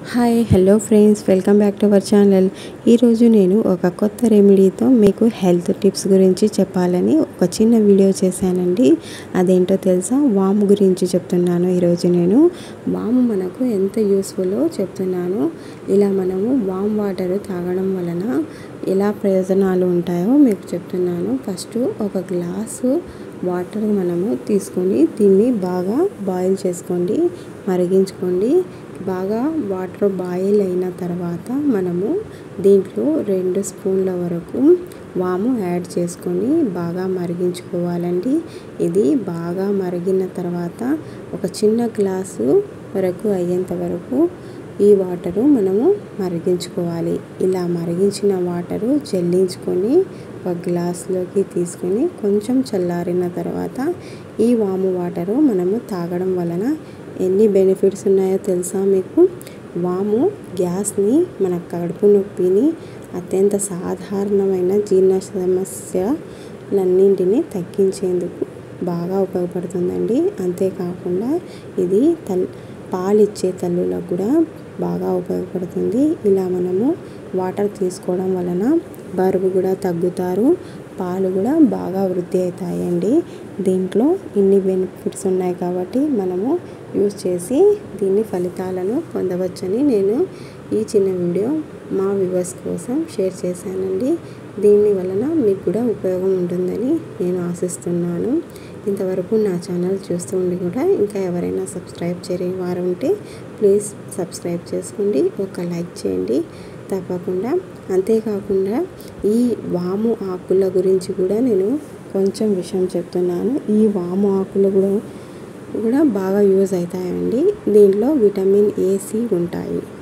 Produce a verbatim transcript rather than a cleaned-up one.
Hi hello friends, welcome back to our channel. ఈరోజు నేను ఒక కొత్త రెమెడీతో మీకు హెల్త్ టిప్స్ గురించి చెప్పాలని ఒక చిన్న వీడియో చేశానండి. అదేంటో తెలుసా? వాము గురించి చెప్తున్నాను. ఈరోజు నేను వాము మనకు ఎంత యూస్ఫుల్లో చెప్తున్నాను. ఇలా మనము వామ్ వాటర్ తాగడం వలన ఎలా ప్రయోజనాలు ఉంటాయో మీకు చెప్తున్నాను. ఫస్ట్ ఒక గ్లాసు వాటర్ మనము తీసుకొని దీన్ని బాగా బాయిల్ చేసుకోండి, మరిగించుకోండి. బాగా వాటర్ బాయిల్ అయిన తర్వాత మనము దీంట్లో రెండు స్పూన్ల వరకు వాము యాడ్ చేసుకొని బాగా మరిగించుకోవాలండి. ఇది బాగా మరిగిన తర్వాత ఒక చిన్న గ్లాసు వరకు అయ్యేంత వరకు ఈ వాటరు మనము మరిగించుకోవాలి. ఇలా మరిగించిన వాటరు జల్లించుకొని ఒక గ్లాసులోకి తీసుకొని కొంచెం చల్లారిన తర్వాత ఈ వాము వాటరు మనము తాగడం వలన ఎన్ని బెనిఫిట్స్ ఉన్నాయో తెలుసా మీకు? వాము గ్యాస్ని, మన కడుపు నొప్పిని, అత్యంత సాధారణమైన జీర్ణ సమస్యలన్నింటినీ తగ్గించేందుకు బాగా ఉపయోగపడుతుందండి. అంతేకాకుండా ఇది తల్ పాలిచ్చే తల్లులకు కూడా బాగా ఉపయోగపడుతుంది. ఇలా మనము వాటర్ తీసుకోవడం వలన బరువు కూడా తగ్గుతారు, పాలు కూడా బాగా వృద్ధి అవుతాయండి. దీంట్లో ఇన్ని బెనిఫిట్స్ ఉన్నాయి కాబట్టి మనము యూజ్ చేసి దీని ఫలితాలను పొందవచ్చని నేను ఈ చిన్న వీడియో మా వ్యూవర్స్ కోసం షేర్ చేశానండి. దీని వలన మీకు కూడా ఉపయోగం ఉంటుందని నేను ఆశిస్తున్నాను. ఇంతవరకు నా ఛానల్ చూస్తూ ఉండి కూడా ఇంకా ఎవరైనా సబ్స్క్రైబ్ చేయని వారు ఉంటే ప్లీజ్ సబ్స్క్రైబ్ చేసుకోండి, ఒక లైక్ చేయండి తప్పకుండా. అంతేకాకుండా ఈ వాము ఆకుల గురించి కూడా నేను కొంచెం విషయం చెప్తున్నాను. ఈ వాము ఆకులు కూడా కూడా బాగా యూజ్ అవుతాయండి. దీంట్లో విటమిన్ ఏ, సి ఉంటాయి.